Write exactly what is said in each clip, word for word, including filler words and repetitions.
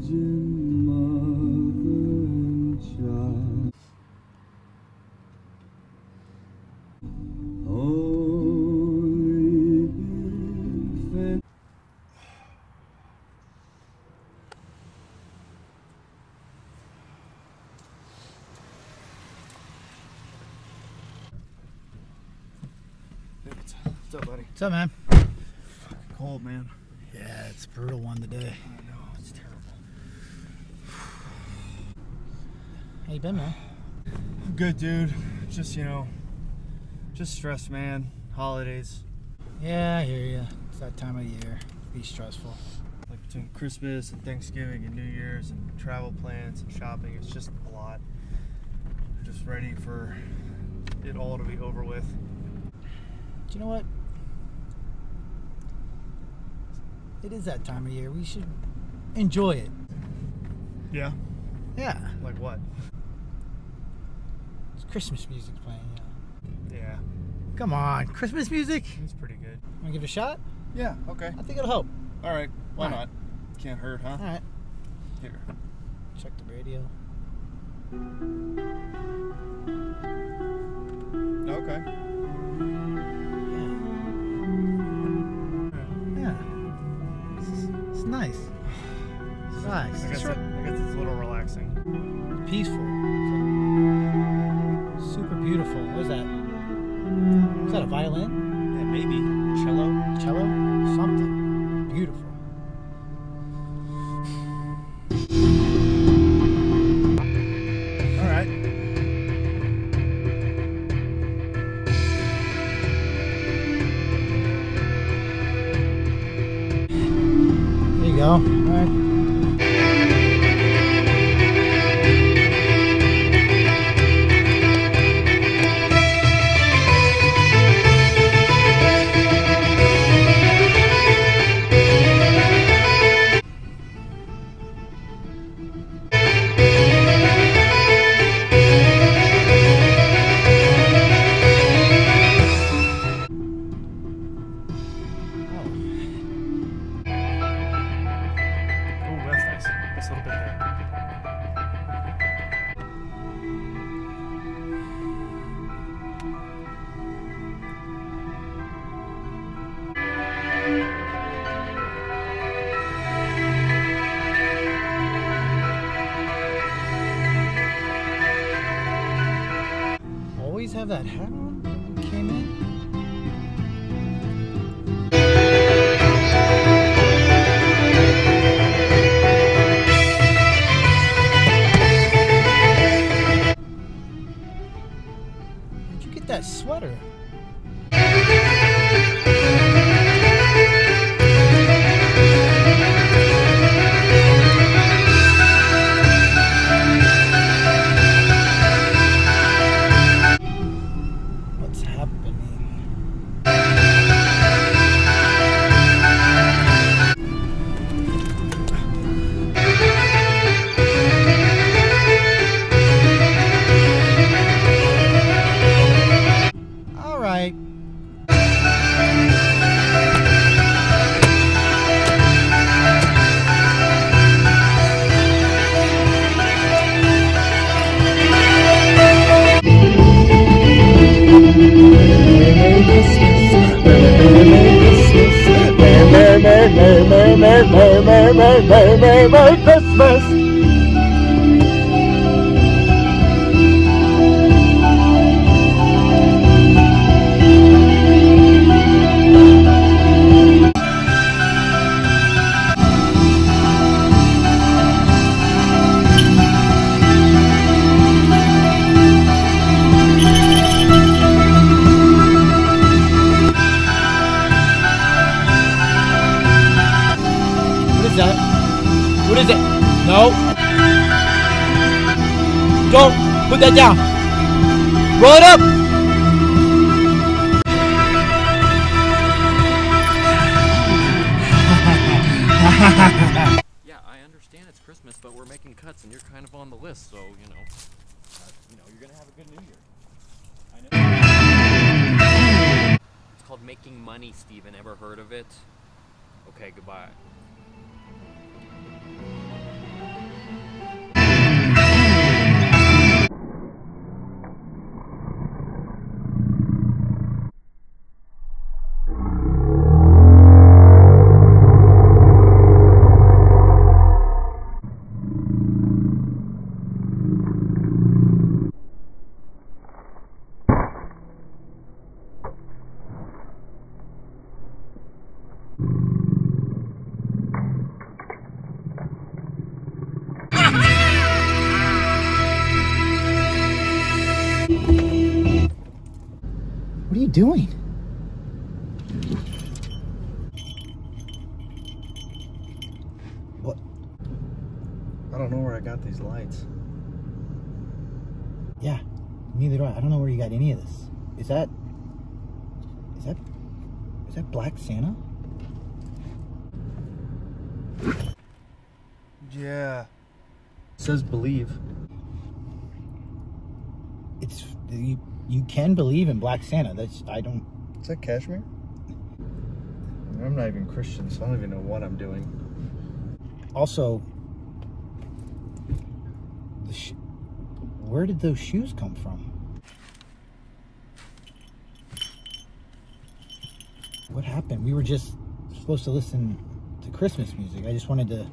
Virgin Mother and Child. Holy infant. What's up, buddy? What's up, man? Fucking cold, man. Yeah, it's a brutal one today. I know, it's terrible. How you been, man? I'm good, dude. Just, you know, just stressed, man. Holidays. Yeah, I hear you. It's that time of year. Be stressful. Like between Christmas and Thanksgiving and New Year's and travel plans and shopping, it's just a lot. I'm just ready for it all to be over with. Do you know what? It is that time of year. We should enjoy it. Yeah? Yeah. Like what? It's Christmas music's playing, yeah. Yeah. Come on, Christmas music? It's pretty good. Wanna give it a shot? Yeah, okay. I think it'll help. Alright, why All right. not? Can't hurt, huh? Alright. Here. Check the radio. Okay. Yeah. Yeah. It's, it's nice. It's nice. I guess, it, I guess it's a little relaxing. It's peaceful. It's like super beautiful. What is that? Is that a violin? Yeah, maybe. Cello? Cello? Something. Beautiful. All right. There you go. All right. Always have that hat on when we came in? Where'd you get that sweater? What's happening? All right. Merry Christmas! What is that? What is it? No. Don't put that down. Roll it up. Yeah, I understand it's Christmas, but we're making cuts and you're kind of on the list, so, you know, uh, you know, you're gonna have a good New Year. I know. It's called making money, Steven. Ever heard of it? Okay, goodbye. doing? What? I don't know where I got these lights. Yeah, neither do I. I don't know where you got any of this. Is that... Is that... Is that Black Santa? Yeah. It says believe. It's... You, you can believe in Black Santa. That's... I don't... Is that Kashmir? I'm not even Christian, so I don't even know what I'm doing. Also... The sh where did those shoes come from? What happened? We were just supposed to listen to Christmas music. I just wanted to...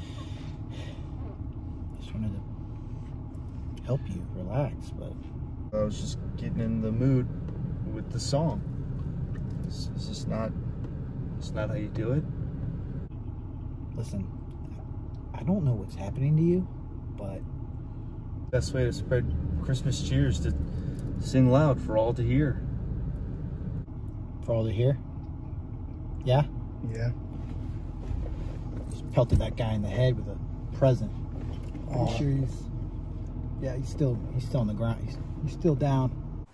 Just wanted to help you relax, but... I was just getting in the mood with the song. Is, is this not... It's not how you do it? Listen, I don't know what's happening to you, but... Best way to spread Christmas cheer is to sing loud for all to hear. For all to hear? Yeah? Yeah. Just pelted that guy in the head with a present. Pretty Oh. sure he's... Yeah, he's still he's still on the ground. He's, he's still down.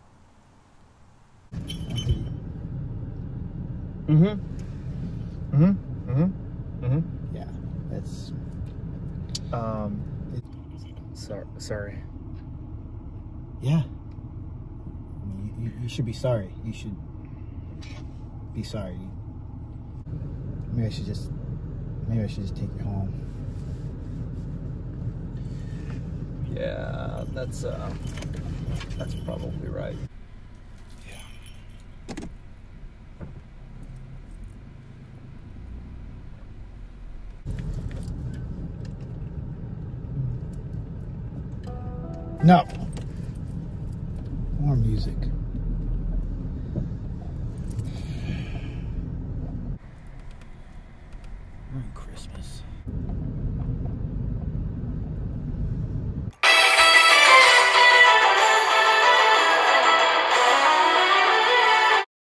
Mm-hmm. Mm-hmm. Mm-hmm. Mm-hmm. Yeah, that's... Um... Sorry. Sorry. Yeah. I mean, you, you should be sorry. You should be sorry. Maybe I should just... Maybe I should just take you home. Yeah, that's, uh... That's probably right. No. More music.